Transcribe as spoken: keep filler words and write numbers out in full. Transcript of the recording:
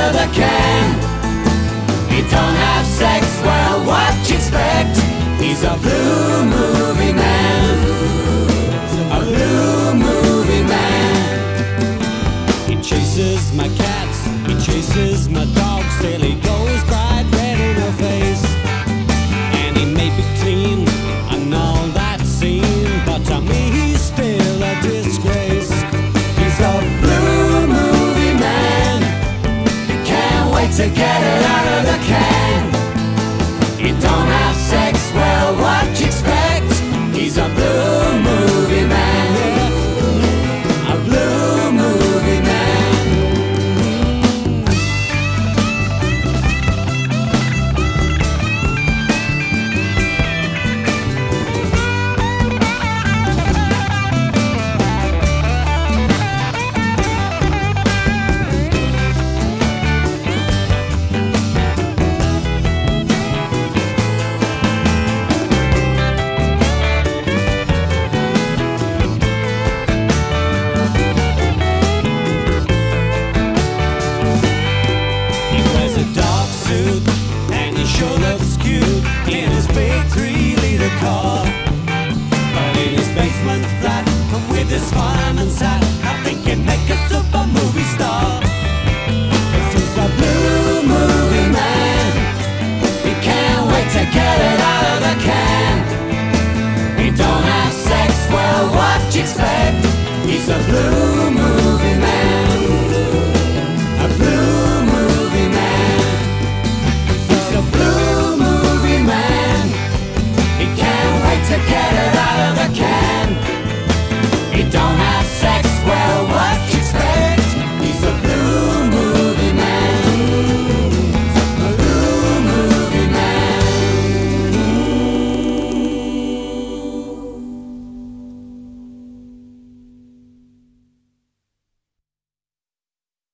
of the can. He don't have sex, well, what you expect? He's a blue movie man, a blue movie man. He chases my cats, he chases my dogs, till he goes bright red in the face. And he may be clean and all that scene, but to me he's still a disgrace. He's a blue movie man, can't wait to get it out of the can.